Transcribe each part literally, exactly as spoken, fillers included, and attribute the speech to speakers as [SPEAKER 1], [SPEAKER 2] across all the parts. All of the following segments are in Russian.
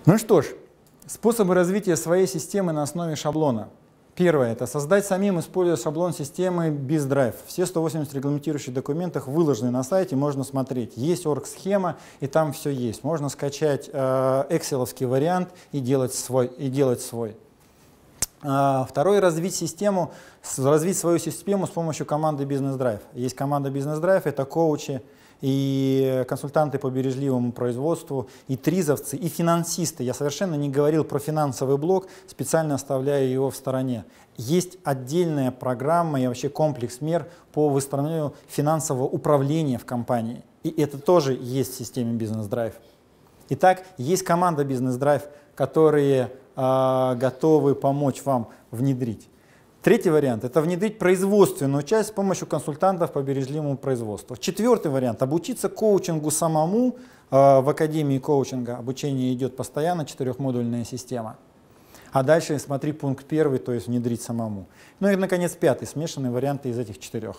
[SPEAKER 1] Ну что ж, способы развития своей системы на основе шаблона. Первое – это создать самим, используя шаблон системы BizDrive. Все сто восемьдесят регламентирующих документов выложены на сайте, можно смотреть. Есть орг-схема, и там все есть. Можно скачать э, экселовский вариант и делать свой. И делать свой. А, второе – развить систему, развить свою систему с помощью команды BusinessDrive. Есть команда BusinessDrive, это коучи и консультанты по бережливому производству, и тризовцы, и финансисты. Я совершенно не говорил про финансовый блок, специально оставляю его в стороне. Есть отдельная программа и вообще комплекс мер по выстроению финансового управления в компании. И это тоже есть в системе BusinessDrive. Итак, есть команда BusinessDrive, которые э, готовы помочь вам внедрить. Третий вариант – это внедрить производственную часть с помощью консультантов по бережливому производству. Четвертый вариант – обучиться коучингу самому. Э, в Академии коучинга обучение идет постоянно, четырехмодульная система. А дальше смотри пункт первый, то есть внедрить самому. Ну и, наконец, пятый – смешанные варианты из этих четырех.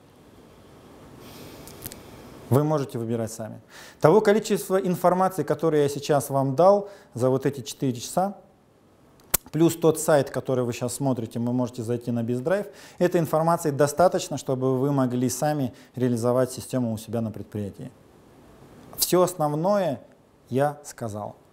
[SPEAKER 1] Вы можете выбирать сами. Того количества информации, которое я сейчас вам дал за вот эти четыре часа, плюс тот сайт, который вы сейчас смотрите, вы можете зайти на BizDrive, этой информации достаточно, чтобы вы могли сами реализовать систему у себя на предприятии. Все основное я сказал.